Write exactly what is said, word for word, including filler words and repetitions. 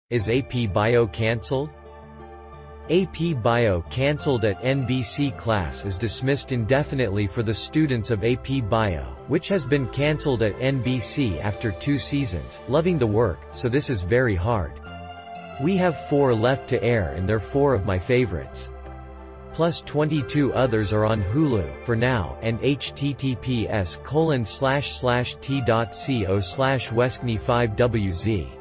Is A P Bio cancelled? A P Bio cancelled at N B C Class is dismissed indefinitely for the students of A P Bio, which has been cancelled at N B C after two seasons. Loving the work, so this is very hard. We have four left to air and they're four of my favorites. Plus twenty-two others are on Hulu, for now, and https colon slash slash t dot co slash weskny five wz.